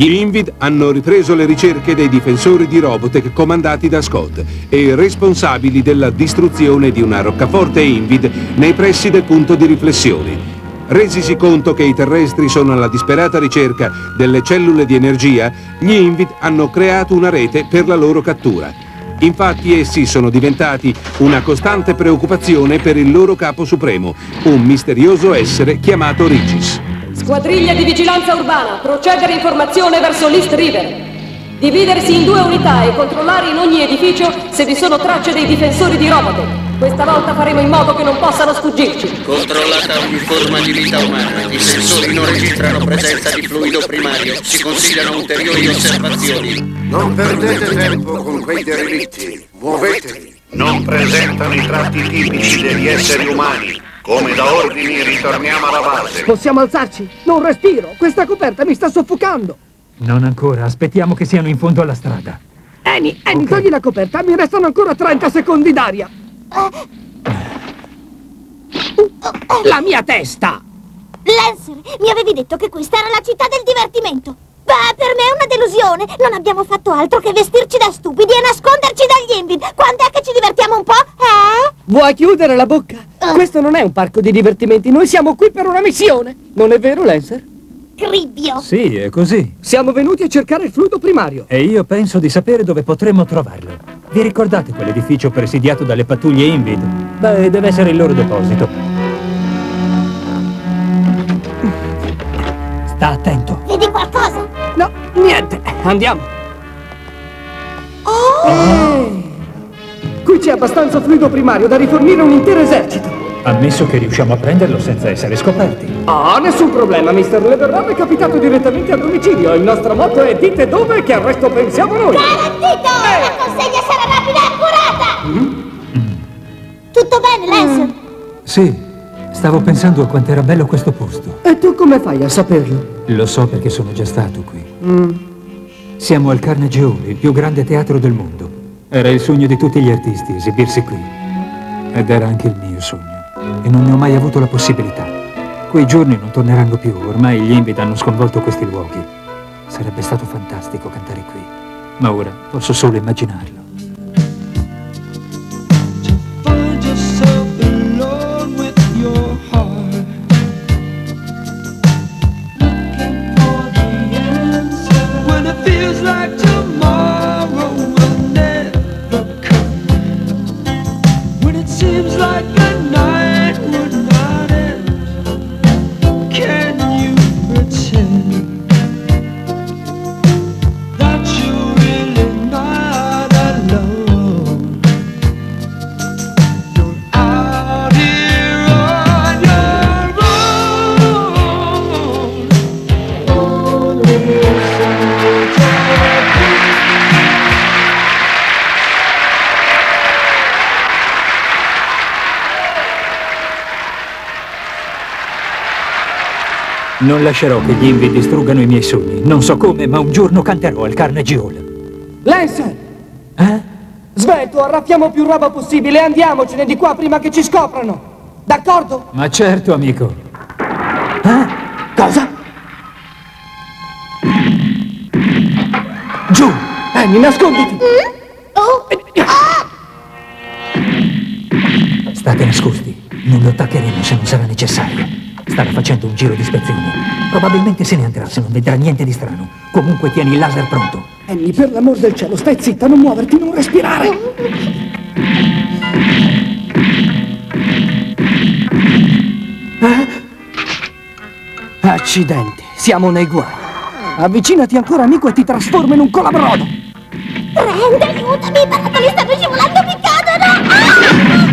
Gli Invid hanno ripreso le ricerche dei difensori di Robotech comandati da Scott e responsabili della distruzione di una roccaforte Invid nei pressi del punto di riflessione. Resisi conto che i terrestri sono alla disperata ricerca delle cellule di energia, gli Invid hanno creato una rete per la loro cattura. Infatti essi sono diventati una costante preoccupazione per il loro capo supremo, un misterioso essere chiamato Regis. Squadriglia di vigilanza urbana, procedere in formazione verso l'East River. Dividersi in 2 unità e controllare in ogni edificio se vi sono tracce dei difensori di Robotech. Questa volta faremo in modo che non possano sfuggirci. Controllata ogni forma di vita umana. I sensori non registrano presenza di fluido primario. Si consigliano ulteriori osservazioni. Non perdete tempo con quei derelitti. Muovetevi. Non presentano i tratti tipici degli esseri umani. Come da ordini ritorniamo alla base. Possiamo alzarci? Non respiro. Questa coperta mi sta soffocando. Non ancora. Aspettiamo che siano in fondo alla strada. Annie, togli la coperta. Mi restano ancora 30 secondi d'aria. La mia testa! Lancer, mi avevi detto che questa era la città del divertimento. Beh, per me è una delusione. Non abbiamo fatto altro che vestirci da stupidi e nasconderci dagli Invid. Quando è che ci divertiamo un po', Vuoi chiudere la bocca? Questo non è un parco di divertimenti. Noi siamo qui per una missione. Non è vero, Lancer? Cribbio! Sì, è così. Siamo venuti a cercare il fluido primario. E io penso di sapere dove potremmo trovarlo. Vi ricordate quell'edificio presidiato dalle pattuglie Invid? Beh, deve essere il loro deposito. Sta attento. Vedi qualcosa? No, niente. Andiamo. Qui c'è abbastanza fluido primario da rifornire un intero esercito. Ammesso che riusciamo a prenderlo senza essere scoperti. Nessun problema, mister. Le verrebbe capitato direttamente a domicilio. Il nostro motto è dite dove che al resto pensiamo noi. Garantito! La consegna sarà rapida e accurata! Tutto bene, Lancer? Sì, stavo pensando a quanto era bello questo posto. E tu come fai a saperlo? Lo so perché sono già stato qui. Siamo al Carnegie Hall, il più grande teatro del mondo. Era il sogno di tutti gli artisti esibirsi qui. Ed era anche il mio sogno. E non ne ho mai avuto la possibilità. Quei giorni non torneranno più, ormai gli Invid hanno sconvolto questi luoghi. Sarebbe stato fantastico cantare qui, ma ora posso solo immaginarlo. Non lascerò che gli Invid distruggano i miei sogni. Non so come, ma un giorno canterò al Carnegie Hall. Lancer! Svelto, arraffiamo più roba possibile e andiamocene di qua prima che ci scoprano. D'accordo? Ma certo, amico. Cosa? Giù! Annie, nasconditi! State nascosti. Non lo attaccheremo se non sarà necessario. Stava facendo un giro di ispezione. Probabilmente se ne andrà se non vedrà niente di strano. Comunque tieni il laser pronto. Annie, per l'amor del cielo, stai zitta, non muoverti, non respirare. Accidenti, siamo nei guai. Avvicinati ancora, amico, e ti trasformo in un colabrodo. Rand, aiutami, i barattoli stanno scivolando, mi cadono!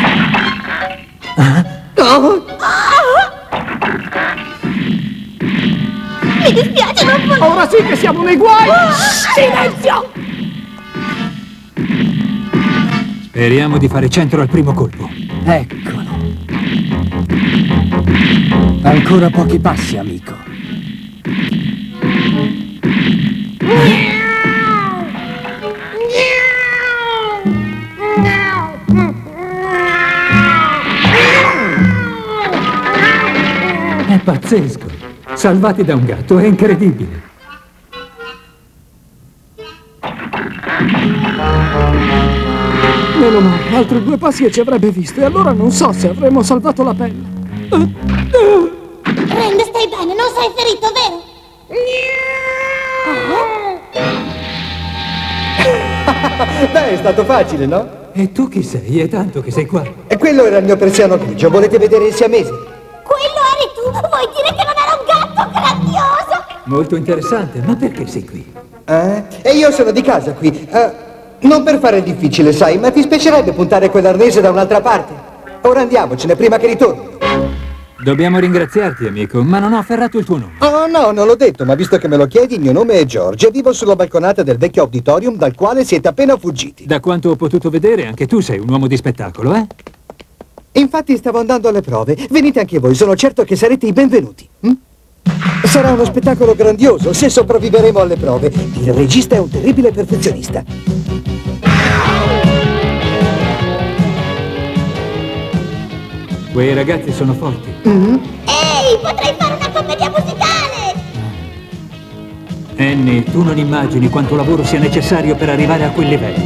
Mi dispiace, non posso... Ora sì che siamo nei guai! Silenzio! Speriamo di fare centro al primo colpo. Eccolo. Ancora pochi passi, amico. È pazzesco. Salvati da un gatto, è incredibile. Meno male, altri 2 passi e ci avrebbe visto, e allora non so se avremmo salvato la pelle. Ren, stai bene, non sei ferito, vero? Beh, è stato facile, no? E tu chi sei? È tanto che sei qua. E quello era il mio persiano grigio, volete vedere il siamese? Quello eri tu? Vuoi dire che non era un gatto grandioso? Molto interessante, ma perché sei qui? E io sono di casa qui. Non per fare difficile, sai, ma ti spiacerebbe puntare quell'arnese da un'altra parte? Ora andiamocene, prima che ritorni. Dobbiamo ringraziarti, amico, ma non ho afferrato il tuo nome. Oh no, non l'ho detto, ma visto che me lo chiedi, il mio nome è George e vivo sulla balconata del vecchio auditorium dal quale siete appena fuggiti. Da quanto ho potuto vedere, anche tu sei un uomo di spettacolo, eh? Infatti stavo andando alle prove. Venite anche voi, sono certo che sarete i benvenuti. Sarà uno spettacolo grandioso se sopravviveremo alle prove. Il regista è un terribile perfezionista. Quei ragazzi sono forti. Ehi, potrei fare una commedia musicale! Annie, tu non immagini quanto lavoro sia necessario per arrivare a quel livello.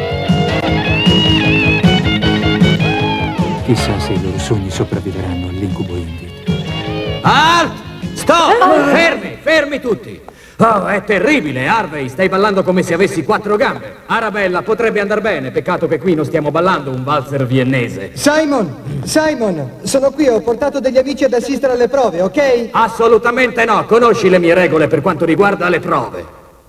Chissà se i loro sogni sopravviveranno all'incubo Invid. Halt! Stop! Fermi tutti! Oh, è terribile, Harvey, stai ballando come se avessi 4 gambe. Arabella, potrebbe andar bene, peccato che qui non stiamo ballando un valzer viennese. Simon, sono qui, ho portato degli amici ad assistere alle prove, ok? Assolutamente no, conosci le mie regole per quanto riguarda le prove.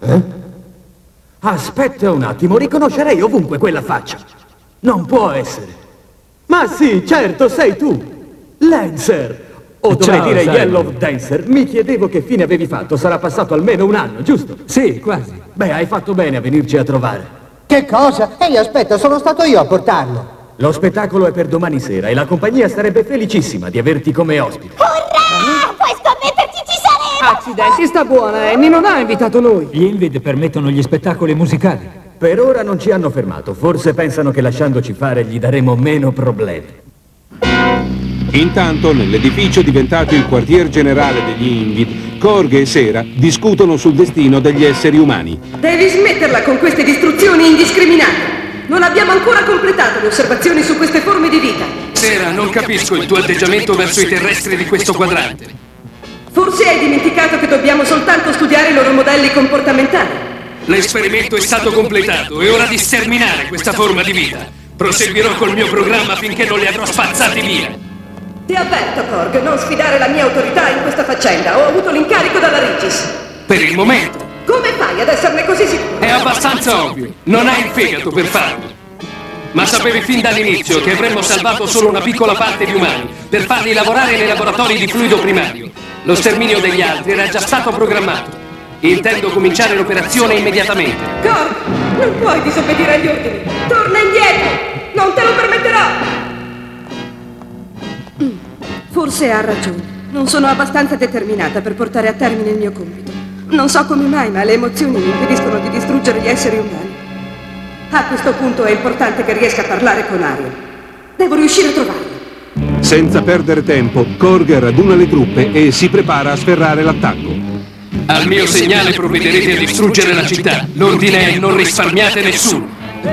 Aspetta un attimo, riconoscerei ovunque quella faccia. Non può essere. Ma sì, certo, sei tu, Lancer. O dovrei dire Simon. Yellow Dancer. Mi chiedevo che fine avevi fatto. Sarà passato almeno un anno, giusto? Sì, quasi. Beh, hai fatto bene a venirci a trovare. Che cosa? Ehi, aspetta, sono stato io a portarlo. Lo spettacolo è per domani sera e la compagnia sarebbe felicissima di averti come ospite. Urrà! Puoi scommetterci, ci saremo! Accidenti, sta buona, Annie non ha invitato noi. Gli Invid permettono gli spettacoli musicali. Per ora non ci hanno fermato. Forse pensano che lasciandoci fare gli daremo meno problemi. Intanto, nell'edificio diventato il quartier generale degli Invid, Korg e Sera discutono sul destino degli esseri umani. Devi smetterla con queste distruzioni indiscriminate. Non abbiamo ancora completato le osservazioni su queste forme di vita. Sera, non capisco il tuo atteggiamento verso i terrestri di questo quadrante. Forse hai dimenticato che dobbiamo soltanto studiare i loro modelli comportamentali. L'esperimento è stato completato, è ora di sterminare questa forma di vita. Proseguirò col mio programma finché non li avrò spazzati via. Ti avverto, Korg, non sfidare la mia autorità in questa faccenda. Ho avuto l'incarico dalla Regis. Per il momento. Come fai ad esserne così sicuro? È abbastanza ovvio. Non hai il fegato per farlo. Ma sapevi fin dall'inizio che avremmo salvato solo una piccola parte di umani per farli lavorare nei laboratori di fluido primario. Lo sterminio degli altri era già stato programmato. Intendo cominciare l'operazione immediatamente. Korg, non puoi disobbedire agli ordini. Torna indietro! Non te lo permetterò! Forse ha ragione. Non sono abbastanza determinata per portare a termine il mio compito. Non so come mai, ma le emozioni mi impediscono di distruggere gli esseri umani. A questo punto è importante che riesca a parlare con Ariel. Devo riuscire a trovarlo. Senza perdere tempo, Korg raduna le truppe e si prepara a sferrare l'attacco. Al mio segnale provvederete a distruggere la città. L'ordine è non risparmiate nessuno.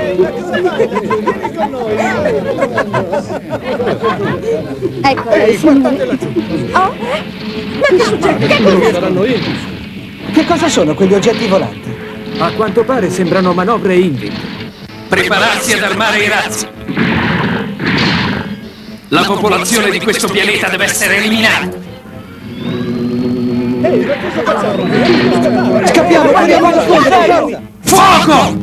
Ecco, oh? Ma che succede? Che cos'è? Che cosa sono quegli oggetti volanti? A quanto pare sembrano manovre Invid. Prepararsi ad armare i razzi. La popolazione di questo pianeta deve essere eliminata. Scappiamo, corriamo! Fuoco!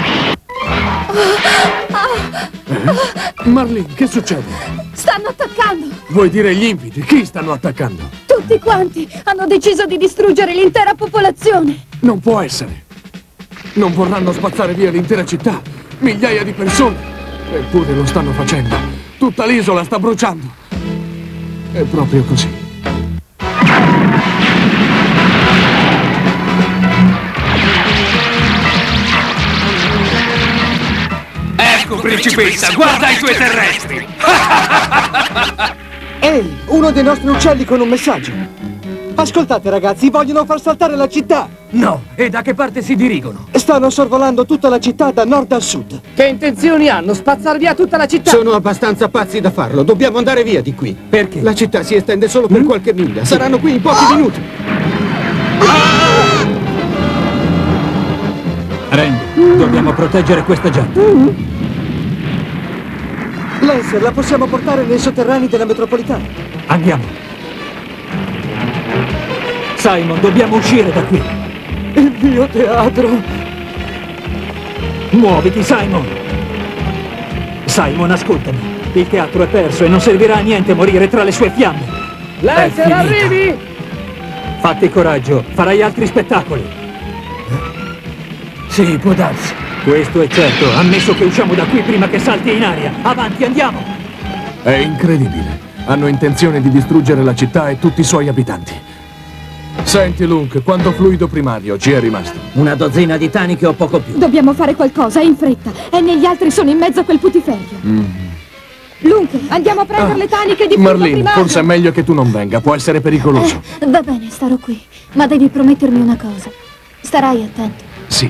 Marlene, che succede? Stanno attaccando! Vuoi dire gli Invid? Chi stanno attaccando? Tutti quanti hanno deciso di distruggere l'intera popolazione! Non può essere! Non vorranno spazzare via l'intera città! Migliaia di persone! Eppure lo stanno facendo! Tutta l'isola sta bruciando! È proprio così. Ecco, principessa, guarda i tuoi terrestri! Ehi, uno dei nostri uccelli con un messaggio! Ascoltate ragazzi, vogliono far saltare la città! No, e da che parte si dirigono? Stanno sorvolando tutta la città da nord a sud. Che intenzioni hanno? Spazzar via tutta la città? Sono abbastanza pazzi da farlo, dobbiamo andare via di qui. Perché? La città si estende solo per qualche miglia, saranno qui in pochi minuti. Randy, dobbiamo proteggere questa gente. Lancer, la possiamo portare nei sotterranei della metropolitana. Andiamo. Simon, dobbiamo uscire da qui. Il mio teatro. Muoviti, Simon. Simon, ascoltami. Il teatro è perso e non servirà a niente morire tra le sue fiamme. Lancer, arrivi! Fatti coraggio, farai altri spettacoli. Sì, può darsi. Questo è certo, ammesso che usciamo da qui prima che salti in aria. Avanti, andiamo! È incredibile. Hanno intenzione di distruggere la città e tutti i suoi abitanti. Senti, Lunk, quanto fluido primario ci è rimasto? Una dozzina di taniche o poco più. Dobbiamo fare qualcosa, in fretta. E negli altri sono in mezzo a quel putiferio. Lunk, andiamo a prendere le taniche di fluido Marlene, primario. forse è meglio che tu non venga, può essere pericoloso. Va bene, starò qui. Ma devi promettermi una cosa. Starai attento. Sì.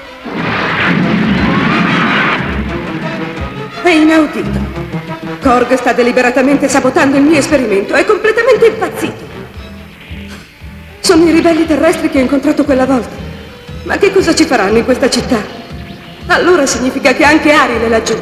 È inaudito. Korg sta deliberatamente sabotando il mio esperimento. È completamente impazzito. Sono i ribelli terrestri che ho incontrato quella volta. Ma che cosa ci faranno in questa città? Allora significa che anche Ariel è laggiù.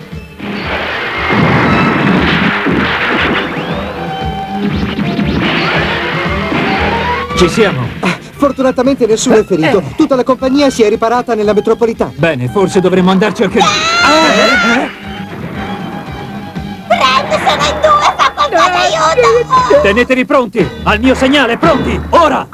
Ci siamo. Fortunatamente nessuno è ferito. Tutta la compagnia si è riparata nella metropolitana. Bene, forse dovremmo andarci anche noi. Fred, sono in due, fa qualcosa, aiuto! Tenetevi pronti! Al mio segnale, pronti! Ora!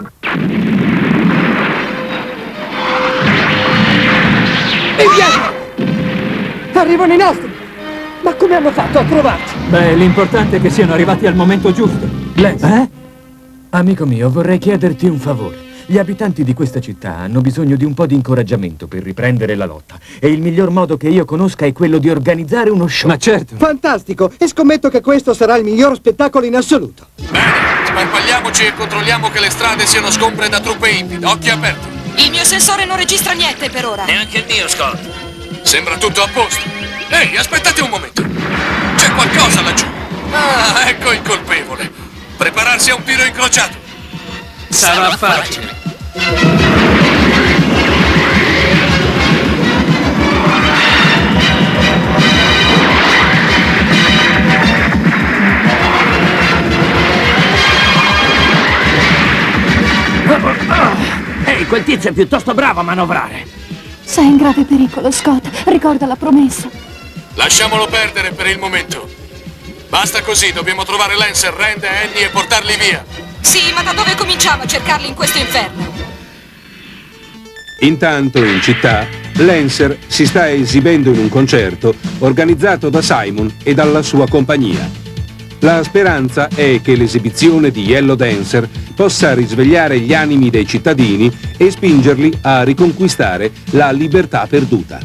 E via! Arrivano i nostri! Ma come hanno fatto a trovarci? Beh, l'importante è che siano arrivati al momento giusto. Lance, amico mio, vorrei chiederti un favore. Gli abitanti di questa città hanno bisogno di un po' di incoraggiamento per riprendere la lotta. E il miglior modo che io conosca è quello di organizzare uno show. Ma certo! Fantastico! E scommetto che questo sarà il miglior spettacolo in assoluto. Bene, sparpagliamoci e controlliamo che le strade siano scombre da truppe Invid. Occhi aperti. Il mio sensore non registra niente per ora. Neanche il mio, Scott. Sembra tutto a posto. Ehi, aspettate un momento. C'è qualcosa laggiù. Ah, ecco il colpevole. Prepararsi a un tiro incrociato. Sarà facile. Ehi, quel tizio è piuttosto bravo a manovrare. Sei in grave pericolo, Scott. Ricorda la promessa. Lasciamolo perdere per il momento. Basta così, dobbiamo trovare Lancer, Rand e Annie e portarli via. Sì, ma da dove cominciamo a cercarli in questo inferno? Intanto, in città, Lancer si sta esibendo in un concerto organizzato da Simon e dalla sua compagnia. La speranza è che l'esibizione di Yellow Dancer possa risvegliare gli animi dei cittadini e spingerli a riconquistare la libertà perduta.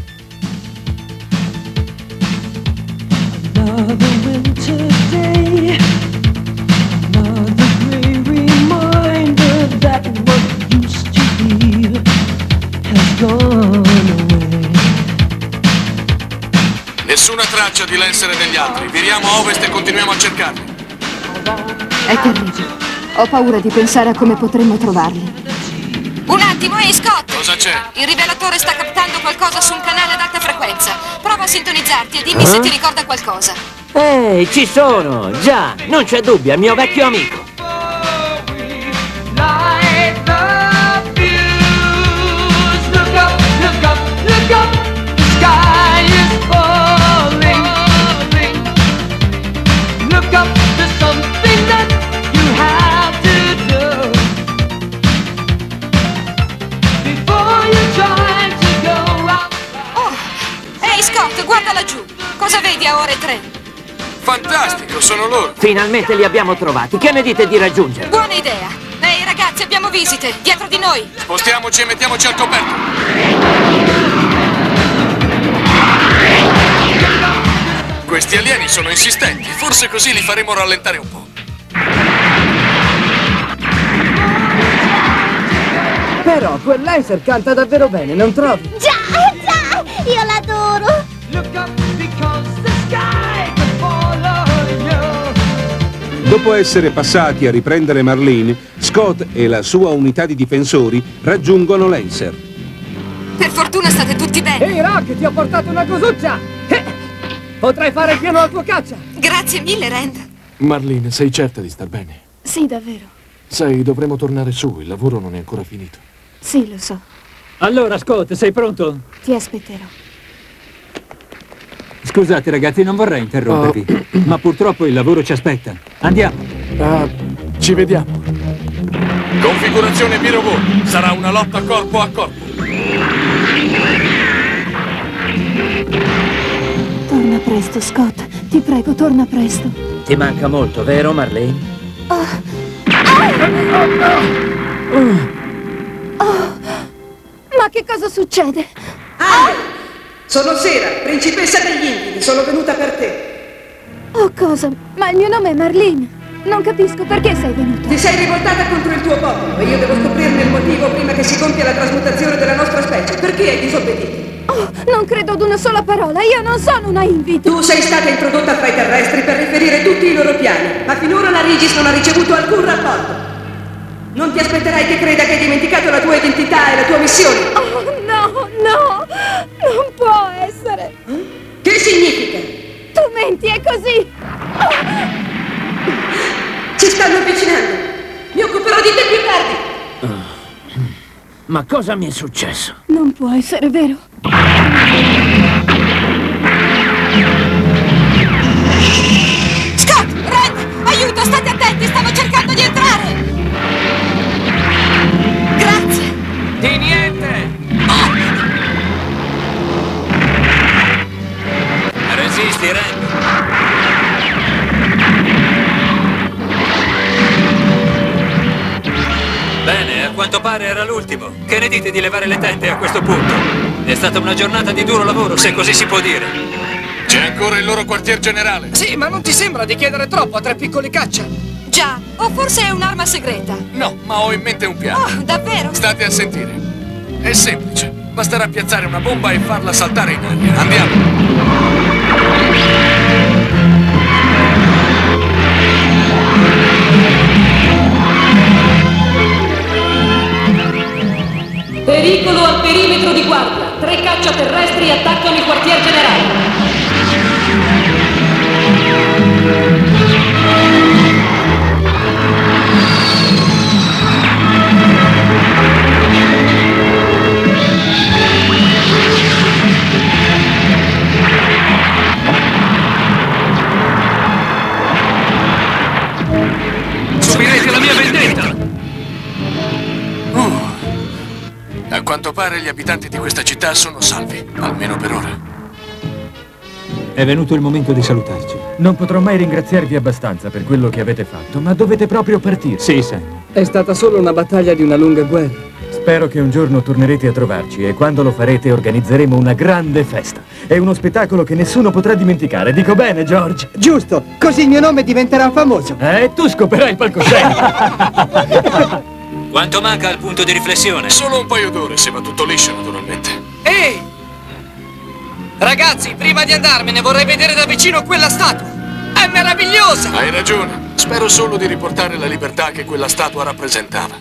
Nessuna traccia di Lancer e degli altri. Viriamo a ovest e continuiamo a cercarli. È terribile. Ho paura di pensare a come potremmo trovarli. Un attimo, ehi Scott! Cosa c'è? Il rivelatore sta captando qualcosa su un canale ad alta frequenza. Prova a sintonizzarti e dimmi se ti ricorda qualcosa. Ehi, ci sono! Già, non c'è dubbio, è mio vecchio amico. Scott, guarda laggiù. Cosa vedi a ore 3? Fantastico, sono loro. Finalmente li abbiamo trovati. Che ne dite di raggiungerli? Buona idea. Ehi ragazzi, abbiamo visite. Dietro di noi. Spostiamoci e mettiamoci al coperto. Questi alieni sono insistenti. Forse così li faremo rallentare un po'. Però quel Lancer canta davvero bene, non trovi? Già, già! Io l'adoro! Dopo essere passati a riprendere Marlene, Scott e la sua unità di difensori raggiungono Lancer. Per fortuna state tutti bene. Ehi, Rock, ti ho portato una cosuccia! Potrai fare pieno al tuo caccia! Grazie mille, Rand. Marlene, sei certa di star bene? Sì, davvero. Sai, dovremo tornare su, il lavoro non è ancora finito. Sì, lo so. Allora, Scott, sei pronto? Ti aspetterò. Scusate, ragazzi, non vorrei interrompervi, ma purtroppo il lavoro ci aspetta. Andiamo. Ci vediamo. Configurazione B-Robot. Sarà una lotta corpo a corpo. Torna presto, Scott. Ti prego, torna presto. Ti manca molto, vero, Marlene? Ma che cosa succede? Sono Sera, principessa degli Infidi. Sono venuta per te. Oh, cosa? Ma il mio nome è Marlene. Non capisco perché sei venuta. Ti sei rivoltata contro il tuo popolo e io devo scoprirne il motivo prima che si compia la trasmutazione della nostra specie. Perché hai disobbedito? Oh, non credo ad una sola parola. Io non sono una Invid. Tu sei stata introdotta fra i terrestri per riferire tutti i loro piani, ma finora la Regis non ha ricevuto alcun rapporto. Non ti aspetterai che creda che hai dimenticato la tua identità e la tua missione. Oh, no, no! Non può essere! Che significa? Tu menti, è così! Ci stanno avvicinando! Mi occuperò di te più tardi! Ma cosa mi è successo? Non può essere vero! Scott! Red! Aiuto! State attenti! Stanno cercando di entrare! Grazie! Di niente! Resisti, Red! Bene, a quanto pare era l'ultimo. Che ne dite di levare le tende a questo punto? È stata una giornata di duro lavoro, se così si può dire. C'è ancora il loro quartier generale. Sì, ma non ti sembra di chiedere troppo a tre piccoli caccia? Già, o forse è un'arma segreta. No, ma ho in mente un piano. Oh, davvero? State a sentire. È semplice. Basterà piazzare una bomba e farla saltare in aria. Andiamo. Pericolo al perimetro di guardia. 3 caccia terrestri attaccano il quartier generale. Subirete la mia vendetta! A quanto pare gli abitanti di questa città sono salvi, almeno per ora. È venuto il momento di salutarci. Non potrò mai ringraziarvi abbastanza per quello che avete fatto, ma dovete proprio partire. Sì, Sam. È stata solo una battaglia di una lunga guerra. Spero che un giorno tornerete a trovarci e quando lo farete organizzeremo una grande festa. È uno spettacolo che nessuno potrà dimenticare. Dico bene, George? Giusto, così il mio nome diventerà famoso. Tu scoperai il palcoscenico. Quanto manca al punto di riflessione? Solo un paio d'ore, se va tutto liscio, naturalmente. Ehi! Ragazzi, prima di andarmene vorrei vedere da vicino quella statua. È meravigliosa! Hai ragione. Spero solo di riportare la libertà che quella statua rappresentava.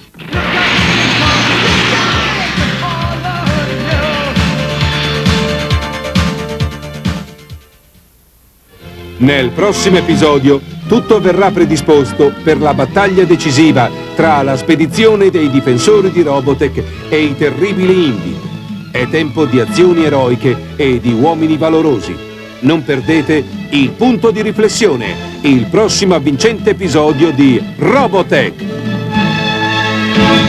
Nel prossimo episodio tutto verrà predisposto per la battaglia decisiva tra la spedizione dei difensori di Robotech e i terribili Invid. È tempo di azioni eroiche e di uomini valorosi. Non perdete il punto di riflessione, il prossimo avvincente episodio di Robotech.